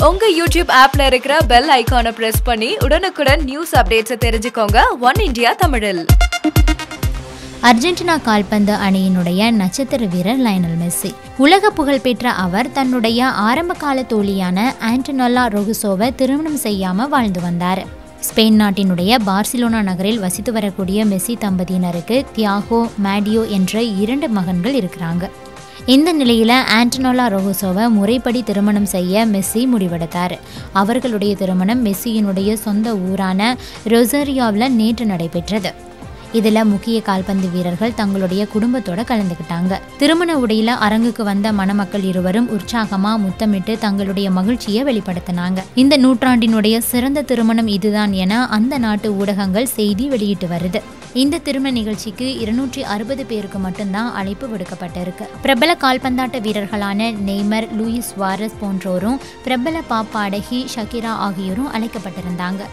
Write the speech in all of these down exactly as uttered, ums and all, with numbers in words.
உங்க யூடியூப் ஆப்ல இருக்கிற பெல் ஐகானை பிரஸ் பண்ணி உடனுக்குடன் நியூஸ் அப்டேட்ஸ் தெரிஞ்சுக்கோங்க ஒன் இந்தியா தமிழில். அர்ஜென்டினா கால்பந்து அணியினுடைய நட்சத்திர வீரர் லயனல் மெஸ்ஸி. உலக புகழ்பெற்ற அவர் தன்னுடைய ஆரம்ப கால தோழியான ஆண்டனோலா ரோகுசோவை திருமணம் செய்யாம வாழ்ந்து வந்தார். ஸ்பெயின் நாட்டினுடைய பார்சிலோனா நகரில் வசித்து வரக்கூடிய மெஸ்ஸி தம்பதியினருக்கு தியாகோ, மேடியோ என்ற இரண்டு மகன்கள் இருக்கிறாங்க. இந்த நிலையில ஆண்டனோலா ரோகுசோவை முறைப்படி திருமணம் செய்ய மெஸ்ஸி முடிவெடுத்தார். அவர்களுடைய திருமணம் மெஸ்ஸியினுடைய சொந்த ஊரான ரொசாரியோவில் நேற்று நடைபெற்றது. இதுல முக்கிய கால்பந்து வீரர்கள் தங்களுடைய குடும்பத்தோட கலந்துக்கிட்டாங்க. திருமண உடையில அரங்குக்கு வந்த மணமக்கள் இருவரும் உற்சாகமா முத்தமிட்டு தங்களுடைய மகிழ்ச்சியை வெளிப்படுத்தினாங்க. இந்த நூற்றாண்டினுடைய சிறந்த திருமணம் இதுதான் என அந்த நாட்டு ஊடகங்கள் செய்தி வெளியிட்டு வருது. இந்த திருமண நிகழ்ச்சிக்கு இருநூற்றி அறுபது பேருக்கு மட்டும்தான் அழைப்பு விடுக்கப்பட்டிருக்கு. பிரபல கால்பந்தாட்ட வீரர்களான நெய்மர், லூயிஸ் சுவாரஸ் போன்றோரும் பிரபல பாப் பாடகி ஷகிரா ஆகியோரும் அழைக்கப்பட்டிருந்தாங்க.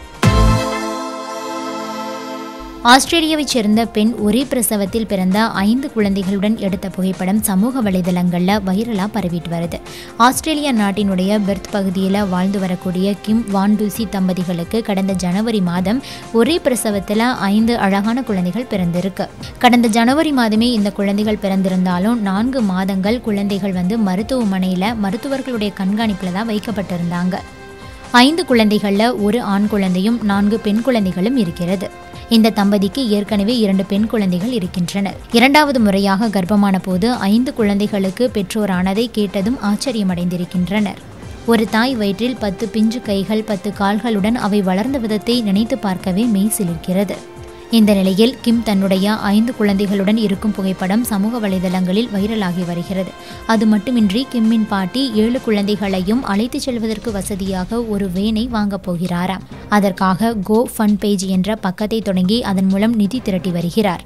ஆஸ்திரேலியாவைச் சேர்ந்த பெண் ஒரே பிரசவத்தில் பிறந்த ஐந்து குழந்தைகளுடன் எடுத்த புகைப்படம் சமூக வலைதளங்கள்ல வைரலா பரவிட்டு வருது. ஆஸ்திரேலியா நாட்டினுடைய பெர்த் பகுதியில் வாழ்ந்து வரக்கூடிய கிம் வான்டூசி தம்பதிகளுக்கு கடந்த ஜனவரி மாதம் ஒரே பிரசவத்தில் ஐந்து அழகான குழந்தைகள் பிறந்திருக்கு. கடந்த ஜனவரி மாதமே இந்த குழந்தைகள் பிறந்திருந்தாலும் நான்கு மாதங்கள் குழந்தைகள் வந்து மருத்துவமனையில் மருத்துவர்களுடைய கண்காணிப்பில் தான் வைக்கப்பட்டிருந்தாங்க. ஐந்து குழந்தைகளில் ஒரு ஆண் குழந்தையும் நான்கு பெண் குழந்தைகளும் இருக்கிறது. இந்த தம்பதிக்கு ஏற்கனவே இரண்டு பெண் குழந்தைகள் இருக்கின்றனர். இரண்டாவது முறையாக கர்ப்பமான போது ஐந்து குழந்தைகளுக்கு பெற்றோரானதை கேட்டதும் ஆச்சரியமடைந்திருக்கின்றனர். ஒரு தாய் வயிற்றில் பத்து பிஞ்சு கைகள், பத்து கால்களுடன் அவை வளர்ந்த விதத்தை நினைத்து பார்க்கவே மெய் சிலிர்க்கிறது. இந்த நிலையில் கிம் தன்னுடைய ஐந்து குழந்தைகளுடன் இருக்கும் புகைப்படம் சமூக வலைதளங்களில் வைரலாகி வருகிறது. அது மட்டுமின்றி கிம்மின் பாட்டி ஏழு குழந்தைகளையும் அழைத்து செல்வதற்கு வசதியாக ஒரு வேனை வாங்கப் போகிறாராம். அதற்காக கோ ஃபண்ட் பேஜ் என்ற பக்கத்தை தொடங்கி அதன் மூலம் நிதி திரட்டி வருகிறார்.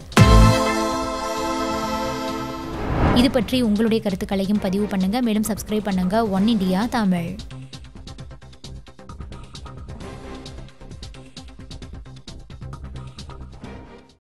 இது பற்றி உங்களுடைய கருத்துக்களையும் பதிவு பண்ணுங்க. மேலும் சப்ஸ்கிரைப் பண்ணுங்க ஒன் இந்தியா தமிழ்.